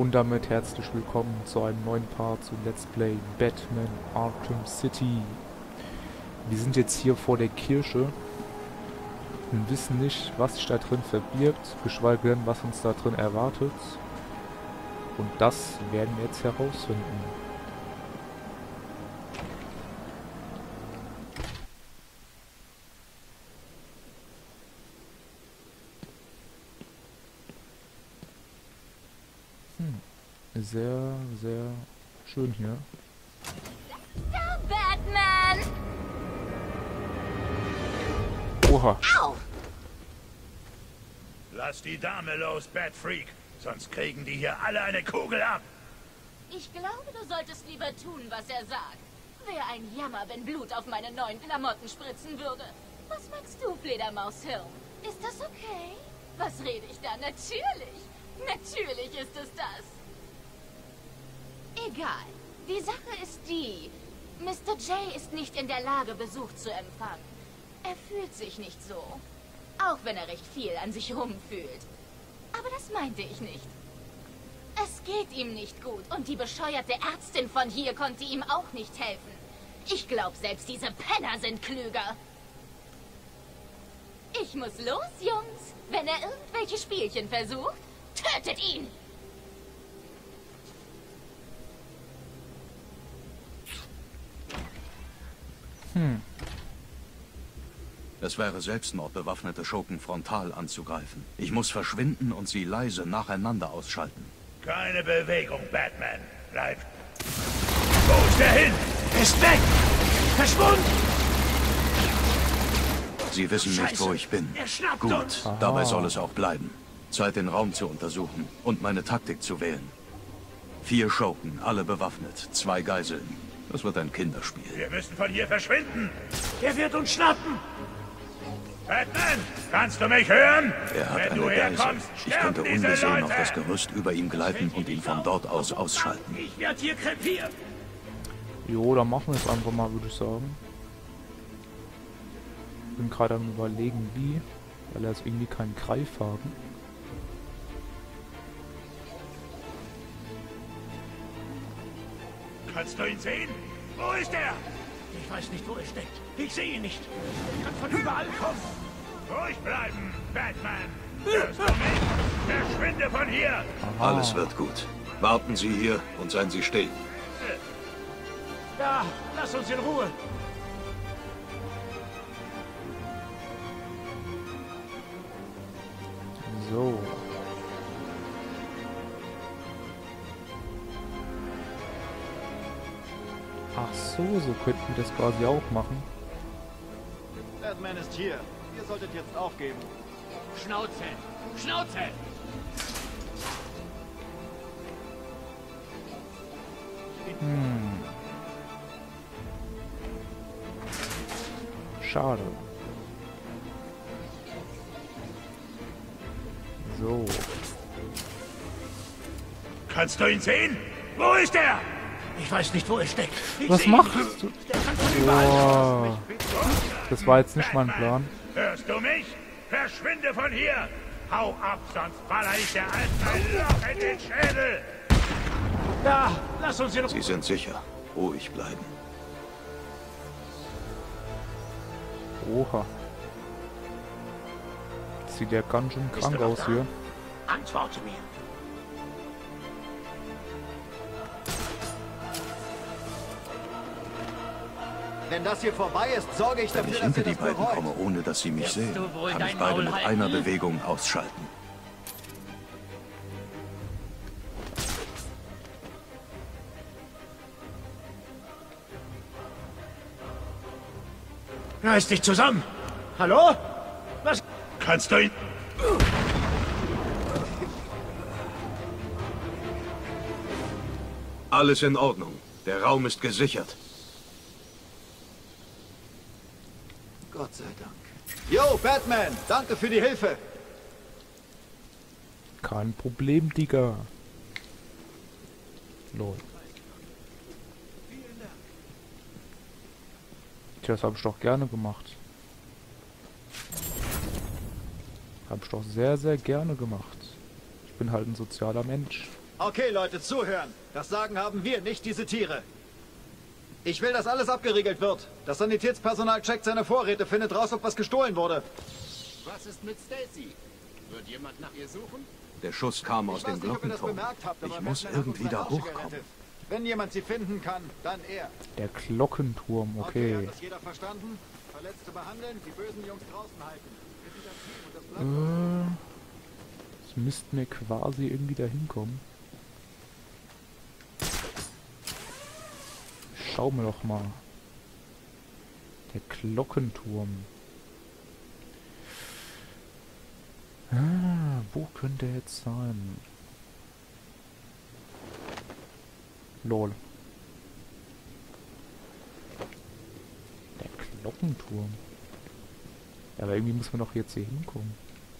Und damit herzlich willkommen zu einem neuen Part zu Let's Play Batman Arkham City. Wir sind jetzt hier vor der Kirche und wissen nicht, was sich da drin verbirgt, geschweige denn, was uns da drin erwartet. Und das werden wir jetzt herausfinden. Sehr, sehr schön hier. Da, Batman! Oha. Au! Lass die Dame los, Batfreak, sonst kriegen die hier alle eine Kugel ab. Ich glaube, du solltest lieber tun, was er sagt. Wäre ein Jammer, wenn Blut auf meine neuen Klamotten spritzen würde. Was magst du, Fledermaushirn? Ist das okay? Was rede ich da? Natürlich! Natürlich ist es das! Egal. Die Sache ist die. Mr. J ist nicht in der Lage, Besuch zu empfangen. Er fühlt sich nicht so. Auch wenn er recht viel an sich rumfühlt. Aber das meinte ich nicht. Es geht ihm nicht gut und die bescheuerte Ärztin von hier konnte ihm auch nicht helfen. Ich glaube, selbst diese Penner sind klüger. Ich muss los, Jungs. Wenn er irgendwelche Spielchen versucht, tötet ihn! Es wäre Selbstmord, bewaffnete Schurken frontal anzugreifen. Ich muss verschwinden und sie leise nacheinander ausschalten. Keine Bewegung, Batman. Bleib. Wo ist er hin? Ist weg! Verschwunden! Sie wissen nicht, wo Scheiße. ich bin. Er schnappt Gut, uns. dabei soll es auch bleiben. Zeit, den Raum zu untersuchen und meine Taktik zu wählen. 4 Schurken, alle bewaffnet, 2 Geiseln. Das wird ein Kinderspiel. Wir müssen von hier verschwinden. Er wird uns schnappen. Batman, kannst du mich hören? Er hat Wenn du eine Geisel. herkommst, Ich könnte sterben diese ungesehen auf Leute. das Gerüst über ihm gleiten und ihn von dort aus ausschalten. Ich werde hier krepieren. Jo, dann machen wir es einfach mal, würde ich sagen. Bin gerade am Überlegen, wie. Weil er ist irgendwie kein Greif haben. Kannst du ihn sehen? Wo ist er? Ich weiß nicht, wo er steckt. Ich sehe ihn nicht. Er kann von überall kommen. Ruhig bleiben, Batman. Hörst du mich? Verschwinde von hier. Alles wird gut. Warten Sie hier und seien Sie still. Ja, lass uns in Ruhe. So. Ach so, so könnten wir das quasi auch machen. Batman ist hier. Ihr solltet jetzt aufgeben. Schnauze! Schnauze! Schade. So. Kannst du ihn sehen? Wo ist er? Ich weiß nicht, wo er steckt. Ich Was seh ihn. machst du? Der kann von überall kommen. Boah. Das war jetzt nicht mein Plan. Hörst du mich? Verschwinde von hier! Hau ab, sonst baller ich der Alten ein Loch in den Schädel! Ja, lass uns in Sie sind sicher. Ruhig bleiben. Oha. Sieht ja ganz schön krank du noch aus da? hier. Antworte mir. Wenn das hier vorbei ist, sorge ich Wenn dafür, ich dass hinter ihr die das beiden bereut. komme, ohne dass sie mich Wirst sehen, du wohl kann ich dein beide Maul mit halten? einer Bewegung ausschalten. Reiß dich zusammen! Hallo? Was? Kannst du ihn... Alles in Ordnung. Der Raum ist gesichert. Gott sei Dank. Yo, Batman! Danke für die Hilfe! Kein Problem, Digga. Lol. Tja, das habe ich doch gerne gemacht. Habe ich doch sehr, sehr gerne gemacht. Ich bin halt ein sozialer Mensch. Okay, Leute, zuhören. Das Sagen haben wir, nicht diese Tiere. Ich will, dass alles abgeriegelt wird. Das Sanitätspersonal checkt seine Vorräte, findet raus, ob was gestohlen wurde. Was ist mit Stacy? Wird jemand nach ihr suchen? Der Schuss kam aus dem Glockenturm. Ich muss irgendwie da hochkommen. Wenn jemand sie finden kann, dann er. Der Glockenturm, okay. Hat das jeder verstanden? Verletzte behandeln, die bösen Jungs draußen halten. Wir sind das Team und das bleibt. Jetzt müssten wir quasi irgendwie da hinkommen. Schauen wir doch mal. Der Glockenturm. Wo könnte er jetzt sein? Lol. Der Glockenturm. Ja, aber irgendwie muss man doch jetzt hier hinkommen.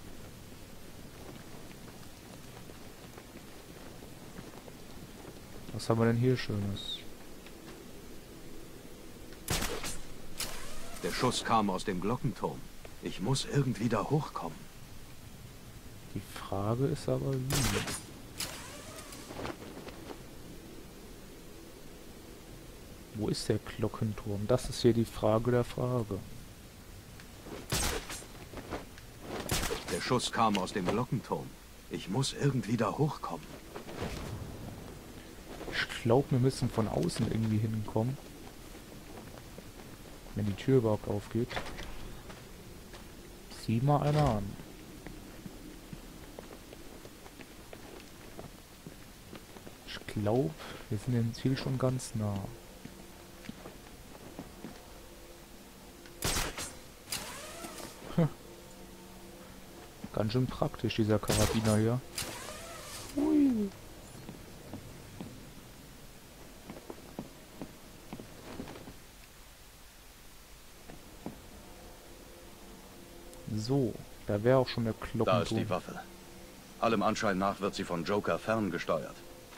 Was haben wir denn hier Schönes? Der Schuss kam aus dem Glockenturm. Ich muss irgendwie da hochkommen. Die Frage ist aber wie. Wo ist der Glockenturm? Das ist hier die Frage der Frage. Der Schuss kam aus dem Glockenturm. Ich muss irgendwie da hochkommen. Ich glaube, wir müssen von außen irgendwie hinkommen. Wenn die Tür überhaupt aufgeht. Sieh mal einer an. Ich glaube, wir sind dem Ziel schon ganz nah. Ganz schön praktisch, dieser Karabiner hier. Hui. So, da wäre auch schon der Glockenturm. Da ist die Waffe. Allem Anschein nach wird sie von Joker ferngesteuert.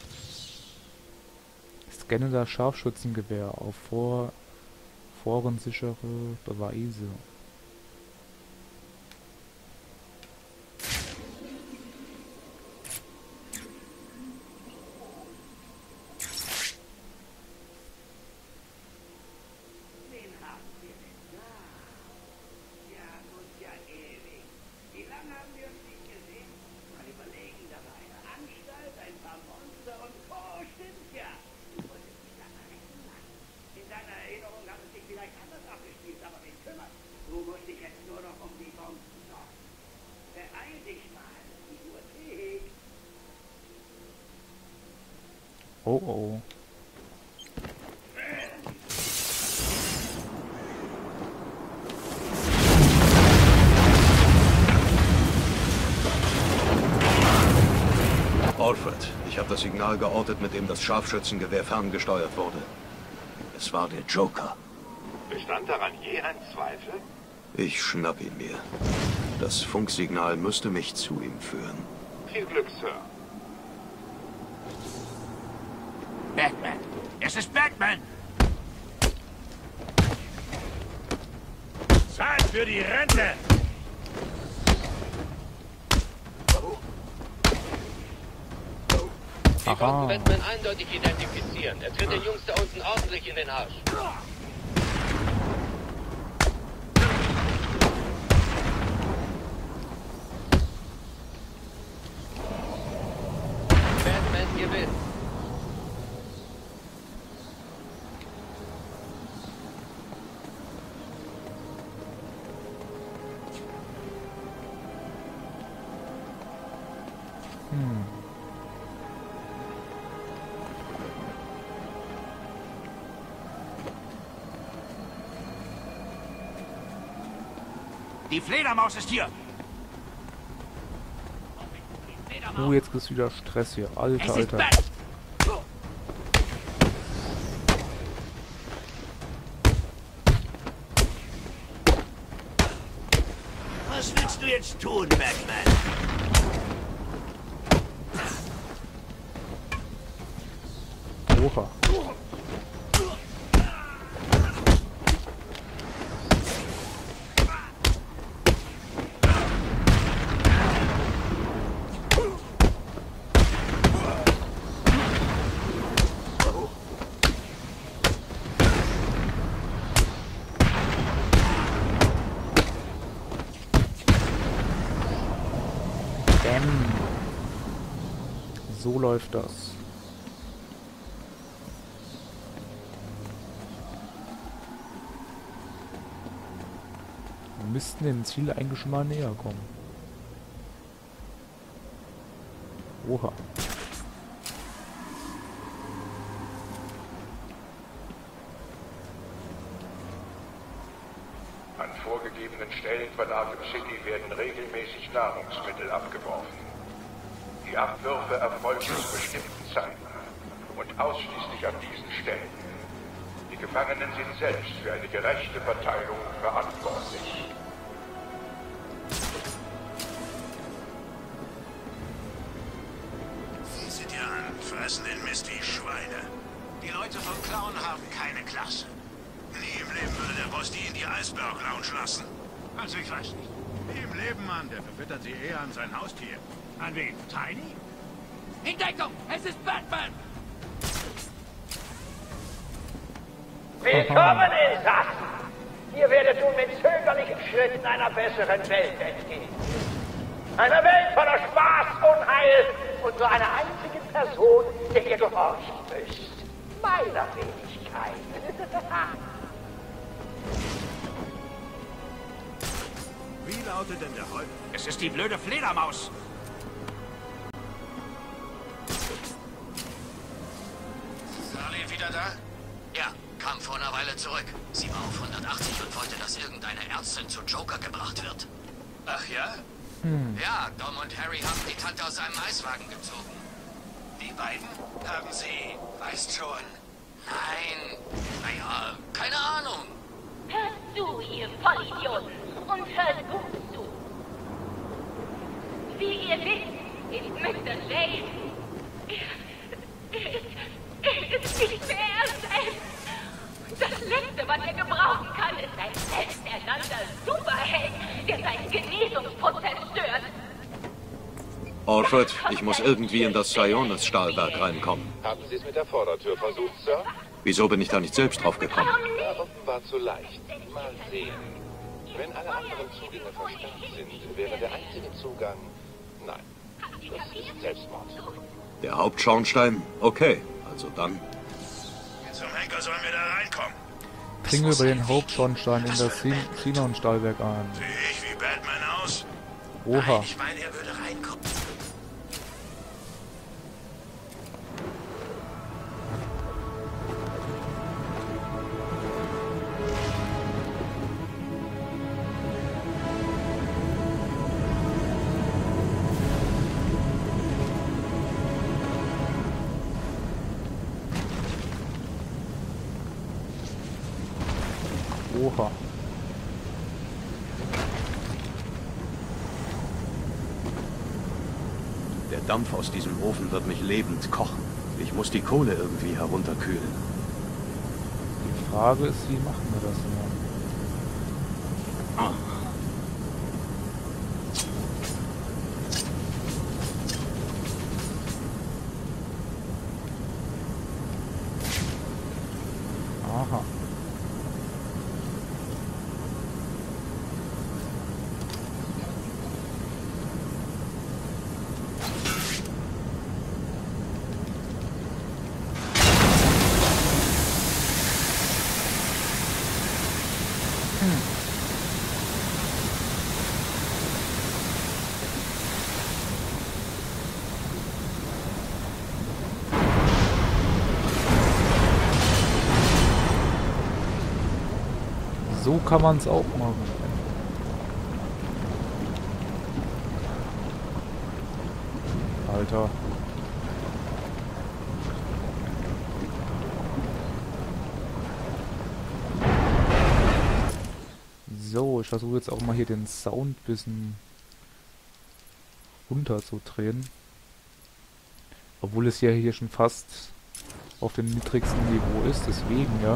Scanne das Scharfschützengewehr auf forensichere Beweise. Oh oh. Alfred, ich habe das Signal geortet, mit dem das Scharfschützengewehr ferngesteuert wurde. Es war der Joker. Bestand daran je ein Zweifel? Ich schnapp ihn mir. Das Funksignal müsste mich zu ihm führen. Viel Glück, Sir. Batman! Es ist Batman! Zeit für die Rente! Wir konnten Batman eindeutig identifizieren. Er tritt den Jungs da unten ordentlich in den Arsch. Batman gewinnt. Die Fledermaus ist hier! Jetzt ist wieder Stress hier. Alter, Es ist Alter. Bat! Was willst du jetzt tun, Batman? Oha. So läuft das. Wir müssten dem Ziel eigentlich schon mal näher kommen. Oha. An vorgegebenen Stellen von Arkham City werden regelmäßig Nahrungsmittel abgeworfen. Die Abwürfe erfolgen zu bestimmten Zeiten und ausschließlich an diesen Stellen. Die Gefangenen sind selbst für eine gerechte Verteilung verantwortlich. Sieh sie dir an, fressen den Mist wie Schweine. Die Leute von Clown haben keine Klasse. Nie im Leben würde der Boss die in die Iceberg Lounge lassen. Also ich weiß nicht. Nie im Leben, Mann. Der verfüttert sie eher an sein Haustier. An wen? Tiny? In Deckung! Es ist Batman! Willkommen, Insassen! Ihr werdet nun mit zögerlichen Schritten einer besseren Welt entgehen. Einer Welt voller Spaß, Unheil und nur einer einzigen Person, der ihr gehorchen müsst. Meiner Wenigkeit. Wie lautet denn der Holz? Es ist die blöde Fledermaus! Charlie wieder da? Ja, kam vor einer Weile zurück. Sie war auf 180 und wollte, dass irgendeine Ärztin zu Joker gebracht wird. Ach ja? Ja, Dom und Harry haben die Tante aus einem Eiswagen gezogen. Die beiden? Haben sie... Weißt schon. Nein, naja, keine Ahnung. Hört zu, ihr Vollidioten, und hört gut zu. Wie ihr wisst, ist Mr. J. Er ist nicht mehr er selbst. Das Letzte, was er gebrauchen kann, ist ein selbsternannter Superheld, der seinen Genesungsprozess stört. Alfred, ich muss irgendwie in das Sionis-Stahlwerk reinkommen. Haben Sie es mit der Vordertür versucht, Sir? Wieso bin ich da nicht selbst drauf gekommen? Ja, offenbar zu leicht. Mal sehen. Wenn alle anderen Zugänge versperrt sind, wäre der einzige Zugang... Nein, das ist Selbstmord. Der Hauptschornstein? Okay, also dann. Zum Henker sollen wir da reinkommen. Klingen wir über den Hauptschornstein in das Xenon-Stahlwerk ein. Sehe ich wie Batman aus? Oha. Ich meine, er würde reinkommen. Oha. Der Dampf aus diesem Ofen wird mich lebend kochen. Ich muss die Kohle irgendwie herunterkühlen. Die Frage ist, wie machen wir das nun? Aha. So kann man es auch machen. Alter. So, ich versuche jetzt auch mal hier den Sound ein bisschen runterzudrehen. Obwohl es ja hier schon fast auf dem niedrigsten Niveau ist, deswegen ja.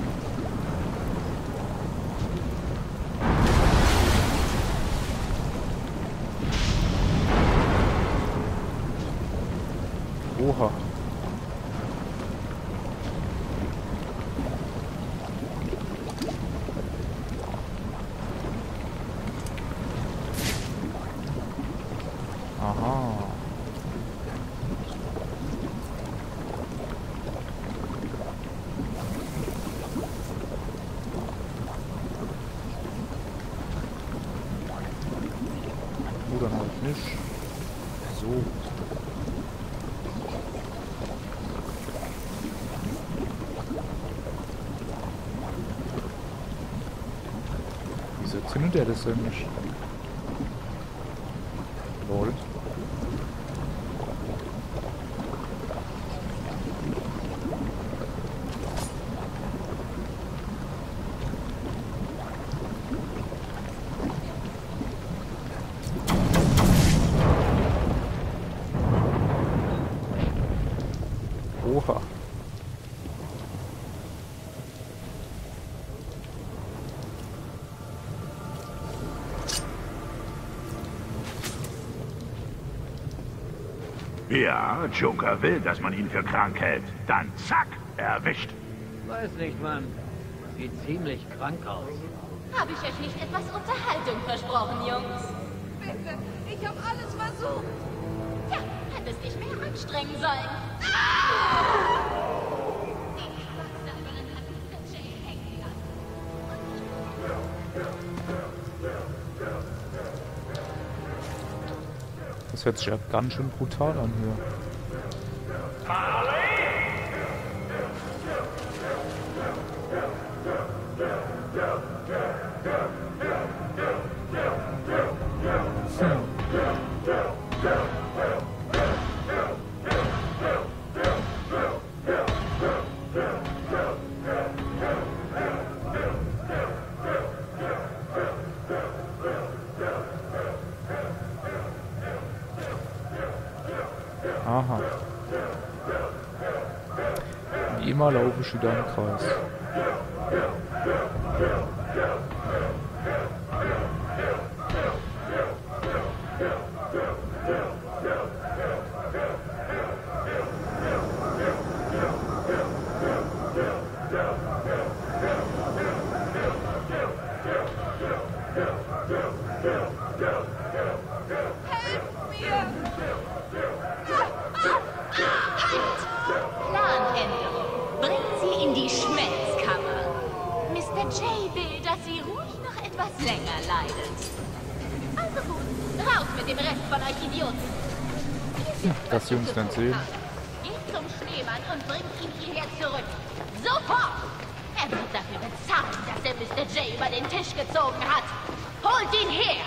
Oha. Aha. dann halt nicht. So. Wieso zündet er das denn nicht? Lol. Oha. Ja, Joker will, dass man ihn für krank hält. Dann zack, erwischt. Weiß nicht, Mann. Sieht ziemlich krank aus. Habe ich euch nicht etwas Unterhaltung versprochen, Jungs? Bitte, ich habe alles versucht. Ja, hätte es dich mehr anstrengen sollen. Die Quacksalberin hat Mr. J hängen lassen. Das hört sich ja ganz schön brutal an hier. Aha. Wie immer laufe ich wieder im Kreis. Planänderung. Bringt sie in die Schmelzkammer. Mr. J will, dass sie ruhig noch etwas länger leidet. Also gut, raus mit dem Rest von euch Idioten. Dass sie uns dann sehen. Geht zum Schneemann und bringt ihn hierher zurück. Sofort! Er wird dafür bezahlen, dass er Mr. J über den Tisch gezogen hat. Holt ihn her!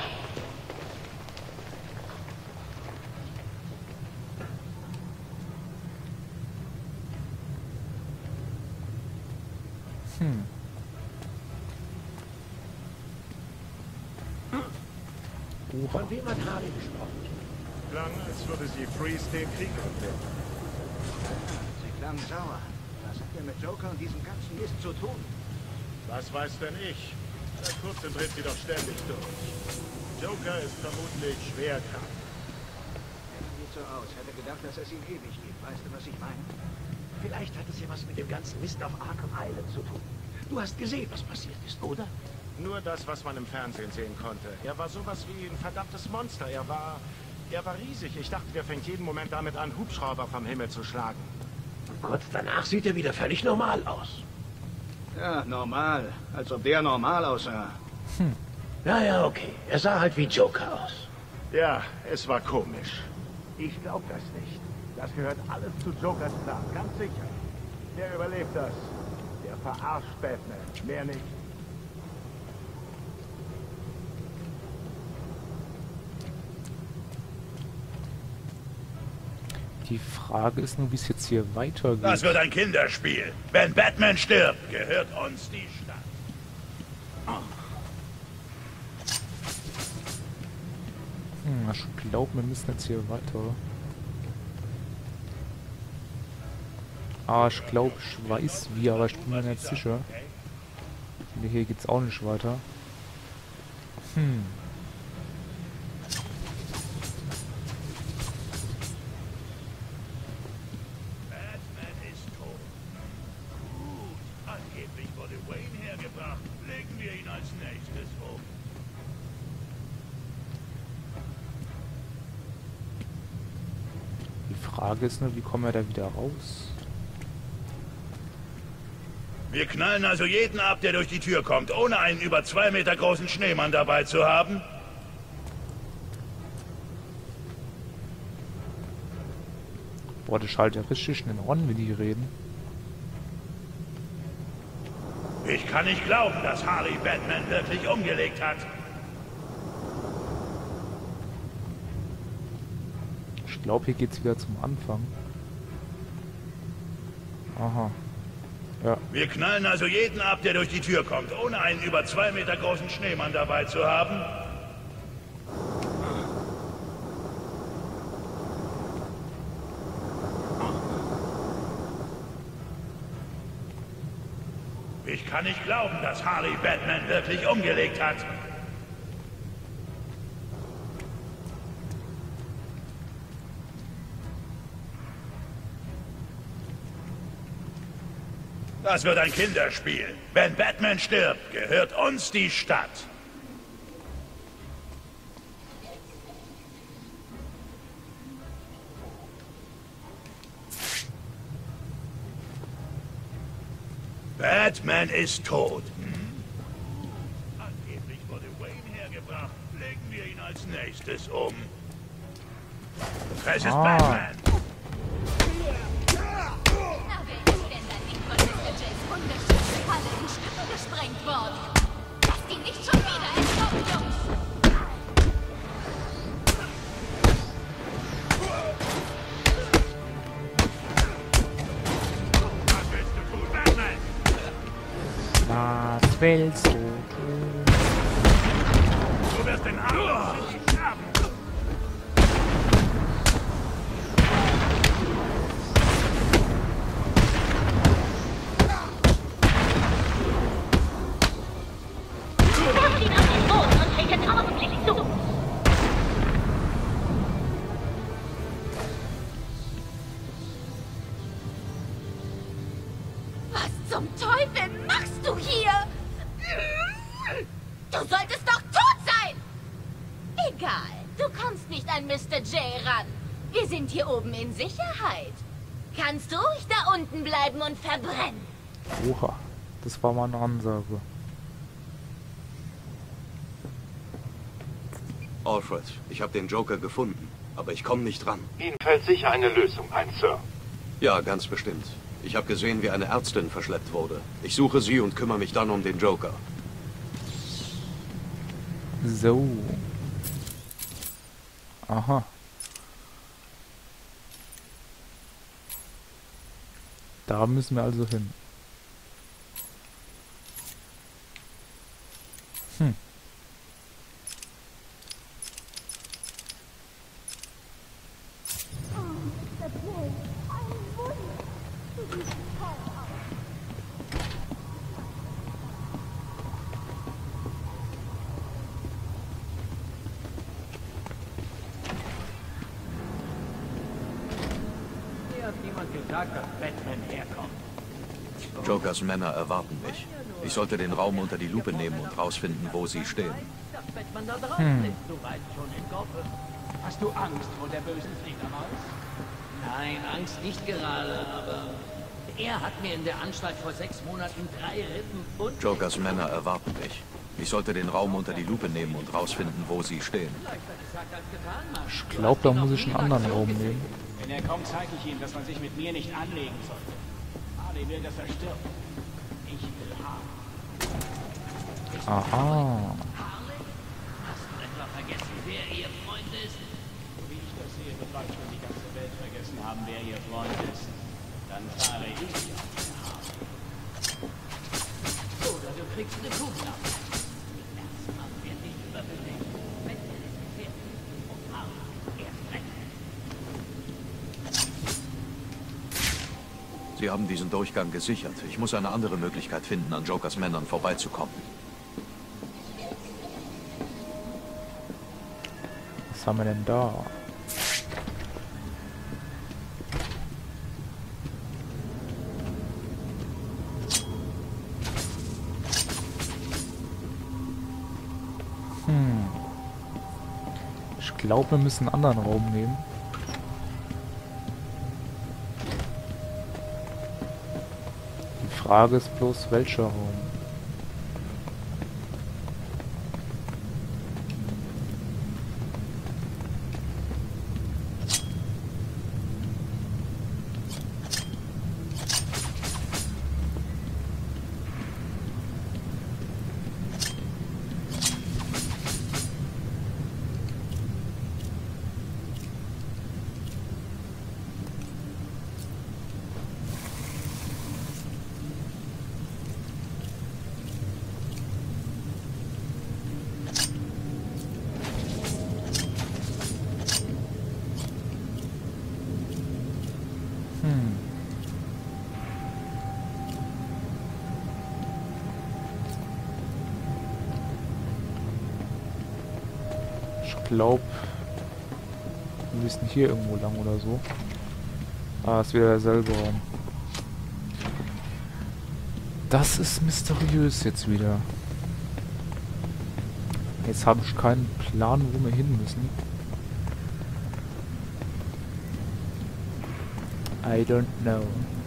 Von wem hat Harley gesprochen? Klang, als würde sie Freeze den Krieg erklären. Sie klang sauer. Was hat er mit Joker und diesem ganzen Mist zu tun? Was weiß denn ich? Seit kurzem dreht sie doch ständig durch. Joker ist vermutlich schwer krank. Er sieht so aus. Hätte gedacht, dass es ihm ewig gibt. Weißt du, was ich meine? Vielleicht hat es ja was mit dem ganzen Mist auf Arkham Island zu tun. Du hast gesehen, was passiert ist, oder? Nur das, was man im Fernsehen sehen konnte. Er war sowas wie ein verdammtes Monster. Er war riesig. Ich dachte, der fängt jeden Moment damit an, Hubschrauber vom Himmel zu schlagen. Kurz danach sieht er wieder völlig normal aus. Ja, normal. Als ob der normal aussah. Ja, okay. Er sah halt wie Joker aus. Ja, es war komisch. Ich glaube das nicht. Das gehört alles zu Jokers Plan, ganz sicher. Der überlebt das. Der verarscht Batman. Mehr nicht. Die Frage ist nur, wie es jetzt hier weitergeht. Das wird ein Kinderspiel. Wenn Batman stirbt, gehört uns die Stadt. Ich glaube, wir müssen jetzt hier weiter. Ah, ich glaube, ich weiß wie, aber ich bin mir nicht sicher. Hier geht's auch nicht weiter. Die Frage ist nur, wie kommen wir da wieder raus? Wir knallen also jeden ab, der durch die Tür kommt, ohne einen über 2 Meter großen Schneemann dabei zu haben? Boah, das schaltet ja richtig schnell an, wenn die reden. Ich kann nicht glauben, dass Harley Batman wirklich umgelegt hat. Ich glaube, hier geht's wieder zum Anfang. Aha. Ja. Wir knallen also jeden ab, der durch die Tür kommt, ohne einen über 2 Meter großen Schneemann dabei zu haben. Ich kann nicht glauben, dass Harley Batman wirklich umgelegt hat. Das wird ein Kinderspiel. Wenn Batman stirbt, gehört uns die Stadt. Batman ist tot. Angeblich wurde Wayne hergebracht. Legen wir ihn als nächstes um. Es ist Batman. Halle in Stücke gesprengt worden. Lasst ihn nicht schon wieder entkommen, Jungs! Was willst du tun? Du wirst den Arm sterben. Zum Teufel machst du hier? Du solltest doch tot sein! Egal, du kommst nicht an Mr. J ran. Wir sind hier oben in Sicherheit. Kannst ruhig da unten bleiben und verbrennen. Oha, das war mal eine Ansage. Alfred, ich habe den Joker gefunden, aber ich komme nicht ran. Ihnen fällt sicher eine Lösung ein, Sir. Ja, ganz bestimmt. Ich habe gesehen, wie eine Ärztin verschleppt wurde. Ich suche sie und kümmere mich dann um den Joker. So. Aha. Da müssen wir also hin. Niemand gesagt, dass Batman herkommt. Jokers Männer erwarten mich. Ich sollte den Raum unter die Lupe nehmen und rausfinden, wo sie stehen. Dass Batman da draußen ist, du weißt schon in Gotham. Hast du Angst vor der bösen Fledermaus? Nein, Angst nicht gerade, aber er hat mir in der Anstalt vor 6 Monaten 3 Rippen und... Jokers Männer erwarten mich. Ich sollte den Raum unter die Lupe nehmen und rausfinden, wo sie stehen. Ich glaube, da muss ich einen anderen Raum nehmen. Wenn er kommt, zeige ich ihm, dass man sich mit mir nicht anlegen sollte. Harley will, dass er stirbt. Ich will Harley. Aha. Hast du etwa vergessen, wer ihr Freund ist? Wie ich das sehe, wird bald schon die ganze Welt vergessen haben, wer ihr Freund ist. Dann fahre ich auf den Harley. Oder du kriegst eine Kugel ab. Erzmann wird nicht überbewegt. Batman ist gefährlich. Und Harley erst recht. Sie haben diesen Durchgang gesichert. Ich muss eine andere Möglichkeit finden, an Jokers Männern vorbeizukommen. Was haben wir denn da? Ich glaube, wir müssen einen anderen Raum nehmen. Die Frage ist bloß, welcher Raum. Ich glaube, wir müssen hier irgendwo lang oder so. Ah, ist wieder derselbe Raum. Das ist mysteriös jetzt wieder. Jetzt habe ich keinen Plan, wo wir hin müssen. I don't know.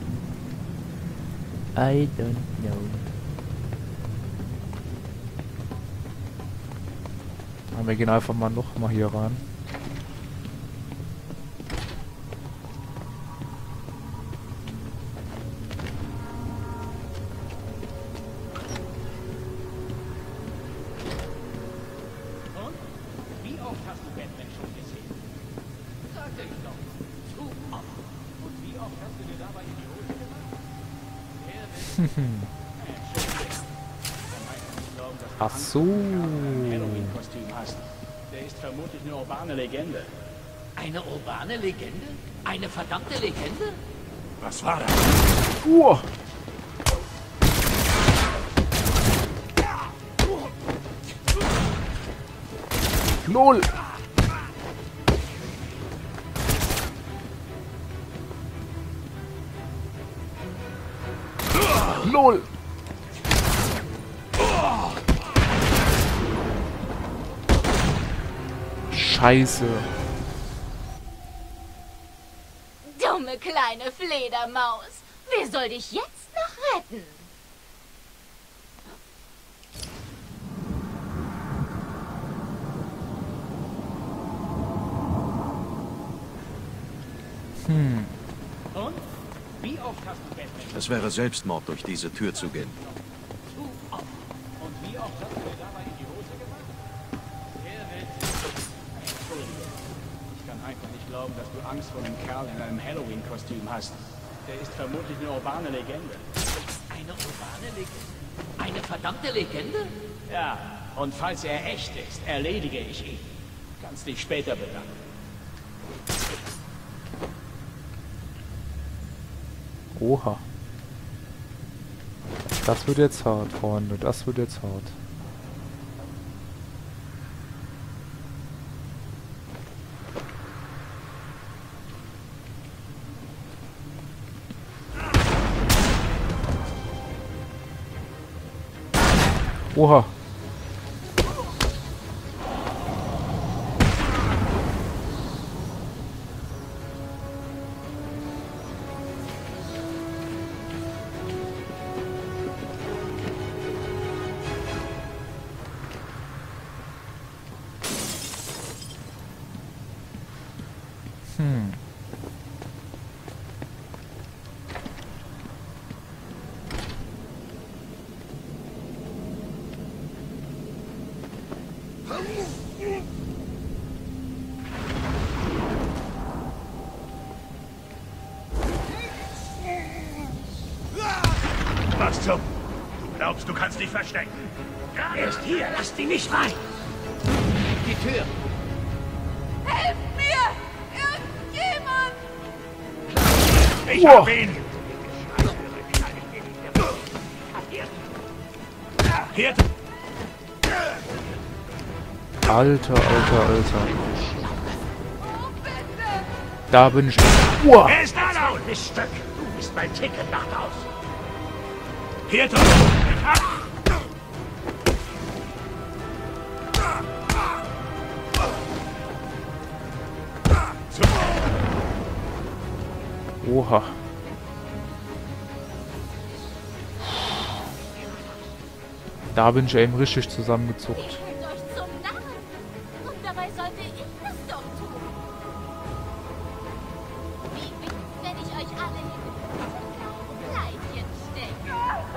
I don't know. Aber wir gehen einfach mal noch mal hier rein. Ach so. Halloween-Kostüm hast. Der ist vermutlich eine urbane Legende. Eine urbane Legende? Eine verdammte Legende? Was war das? LOL! LOL! Scheiße. Dumme kleine Fledermaus. Wer soll dich jetzt noch retten? Und? Wie oft hast du Batman? Es wäre Selbstmord, durch diese Tür zu gehen. Und wie oft hast du dir dabei in die Hose gemacht? Entschuldige. Ich kann einfach nicht glauben, dass du Angst vor einem Kerl in einem Halloween-Kostüm hast. Der ist vermutlich eine urbane Legende. Eine urbane Legende? Eine verdammte Legende? Ja, und falls er echt ist, erledige ich ihn. Kannst dich später bedanken. Oha. Das wird jetzt hart, Freunde. Das wird jetzt hart. Oha. Was zum? Du glaubst, du kannst dich verstecken? Er ist hier, lasst ihn nicht rein! Die Tür! Helft mir! Irgendjemand! Ich hab ihn! Hier! Alter, Alter, Alter. Oh, bitte! Da bin ich. Uah. Er ist da, Du Miststück! Du bist mein Ticket nach Haus! Hier drin! Oha. Da bin ich eben richtig zusammengezuckt. Ihr hält euch zum Narren. Und dabei sollte ich es doch tun. Wie wär's, wenn ich euch alle in diese Kleidchen stecke?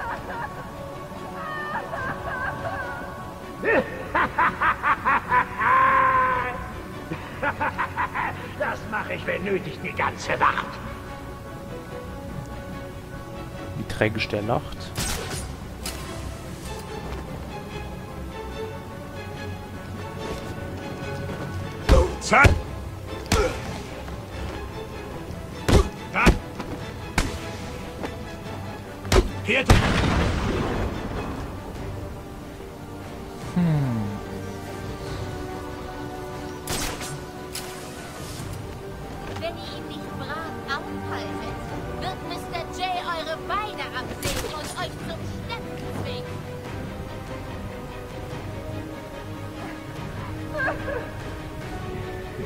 Das mache ich, wenn nötig, die ganze Nacht. Wie trägisch der lacht. Zack! Da! Hier drin!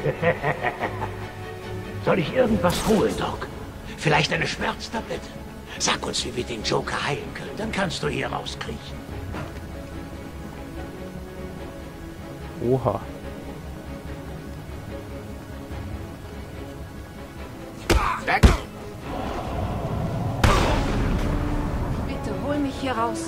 Soll ich irgendwas holen, Doc? Vielleicht eine Schmerztablette? Sag uns, wie wir den Joker heilen können. Dann kannst du hier rauskriechen. Oha. Weg! Bitte hol mich hier raus.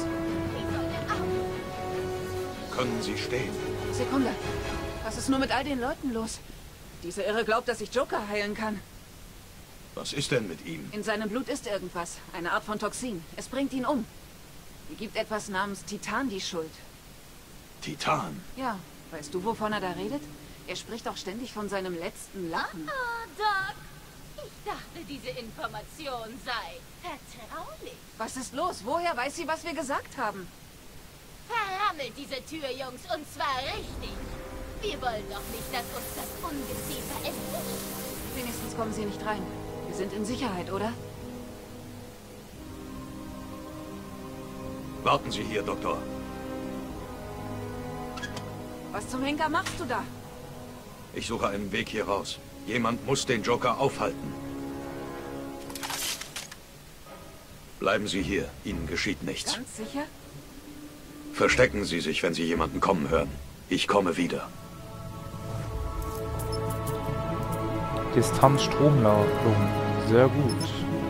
Können Sie stehen? Sekunde. Was ist nur mit all den Leuten los? Dieser Irre glaubt, dass ich Joker heilen kann. Was ist denn mit ihm? In seinem Blut ist irgendwas. Eine Art von Toxin. Es bringt ihn um. Mir gibt etwas namens Titan die Schuld. Titan? Ja. Weißt du, wovon er da redet? Er spricht auch ständig von seinem letzten Lachen. Doc. Ich dachte, diese Information sei vertraulich. Was ist los? Woher weiß sie, was wir gesagt haben? Verrammelt diese Tür, Jungs, und zwar richtig. Wir wollen doch nicht, dass uns das Ungeziefer entwischt. Wenigstens kommen sie nicht rein. Wir sind in Sicherheit, oder? Warten Sie hier, Doktor. Was zum Henker machst du da? Ich suche einen Weg hier raus. Jemand muss den Joker aufhalten. Bleiben Sie hier. Ihnen geschieht nichts. Ganz sicher? Verstecken Sie sich, wenn Sie jemanden kommen hören. Ich komme wieder. Distanzstromladung. Sehr gut.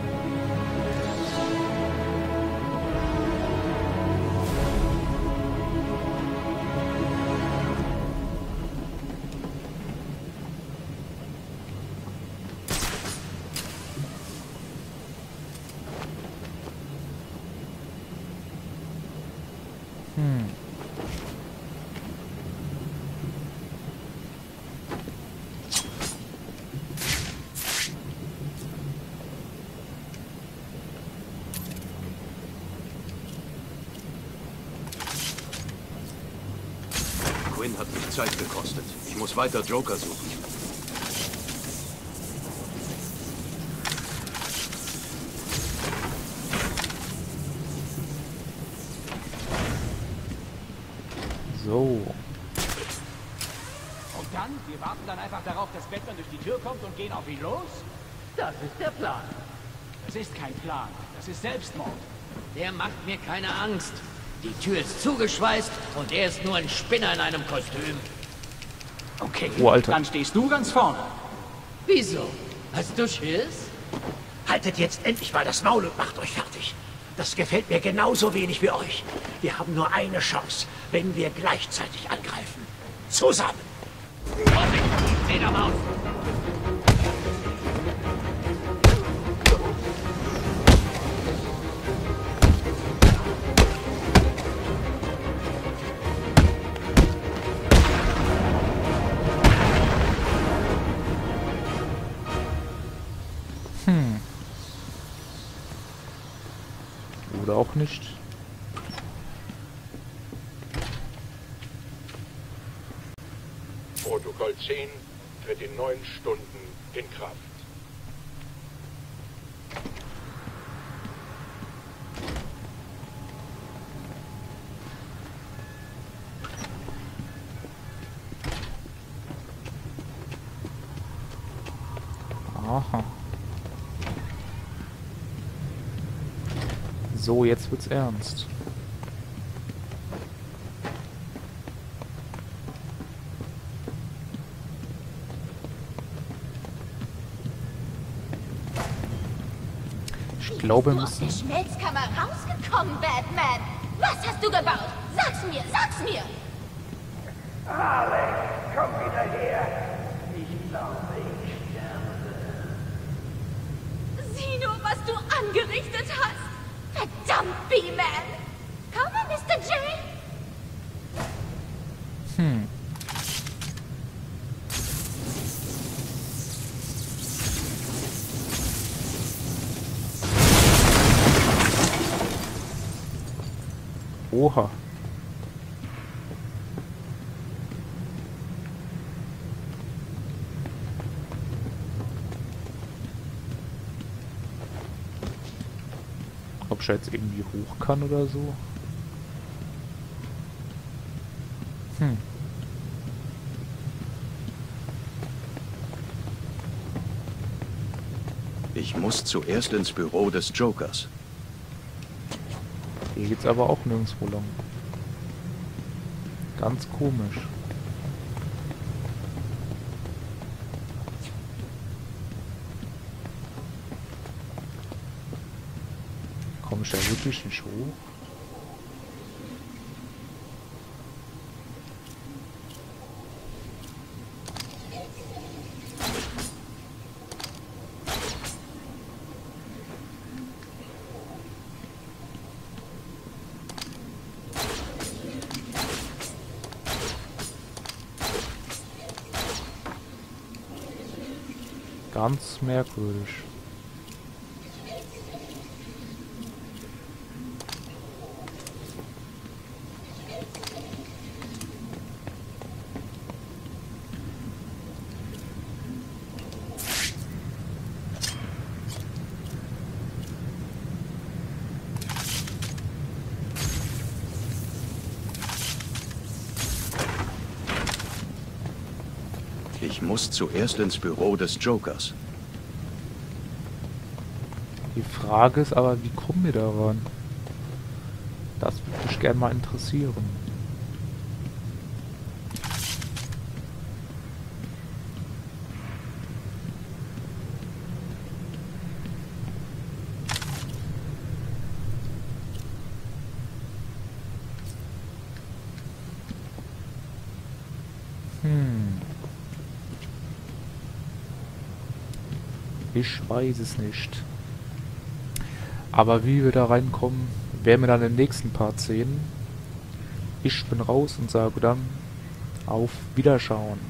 Quinn hat mich Zeit gekostet. Ich muss weiter Joker suchen. So. Und dann? Wir warten dann einfach darauf, dass Batman durch die Tür kommt und gehen auf ihn los? Das ist der Plan. Das ist kein Plan. Das ist Selbstmord. Der macht mir keine Angst. Die Tür ist zugeschweißt und er ist nur ein Spinner in einem Kostüm. Okay, Oh, Alter. dann stehst du ganz vorne. Wieso? Hast du Schiss? Haltet jetzt endlich mal das Maul und macht euch fertig. Das gefällt mir genauso wenig wie euch. Wir haben nur eine Chance, wenn wir gleichzeitig angreifen. Zusammen! Fledermaus! Oder auch nicht. Protokoll 10 tritt in 9 Stunden in Kraft. Aha. So, jetzt wird's ernst. Ich glaube, wir Aus der müssen... Schmelzkammer rausgekommen, Batman. Was hast du gebaut? Sag's mir, sag's mir. Alex, komm wieder her. Ich glaube, ich sterbe. Sieh nur, was du angerichtet hast. Verdammt, B-Man. Komme, Mr. J. Oha. Ob ich jetzt irgendwie hoch kann oder so? Ich muss zuerst ins Büro des Jokers. Hier geht's aber auch nirgendwo lang. Ganz komisch. Komm ich da wirklich nicht hoch? Ganz merkwürdig. Ich muss zuerst ins Büro des Jokers. Die Frage ist aber, wie kommen wir daran? Das würde mich gerne mal interessieren. Ich weiß es nicht. Aber wie wir da reinkommen, werden wir dann im nächsten Part sehen. Ich bin raus und sage dann auf Wiederschauen.